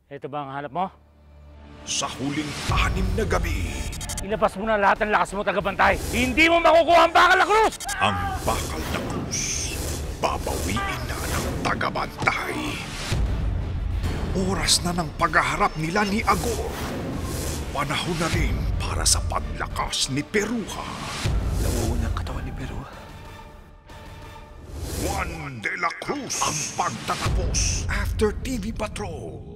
Ito ba ang hanap mo? Sa huling 6 na gabi, Ilabas mo na lahat ng lakas mo, tagabantay. Hindi mo makukuha ang bakal na krus! ang bakal na krus, babawiin na ng tagabantay. Oras na ng paghaharap nila ni Agor. Panahon na rin para sa paglakas ni Peruha. Nauuna ang katawan ni Peru. Juan de la Cruz ang pagtatapos after TV Patrol.